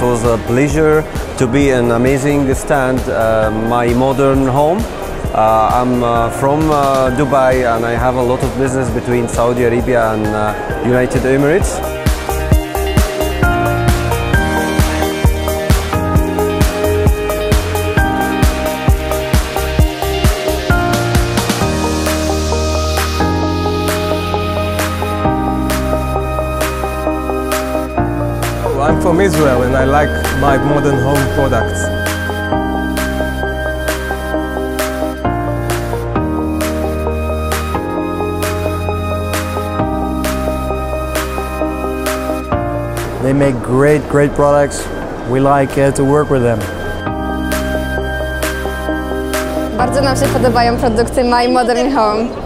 was a pleasure to be an amazing stand, My Modern Home. I'm from Dubai, and I have a lot of business between Saudi Arabia and United Emirates. I'm from Israel and I like my modern home products. They make great products. We like to work with them. Bardzo nam się podobają produkty My Modern Home.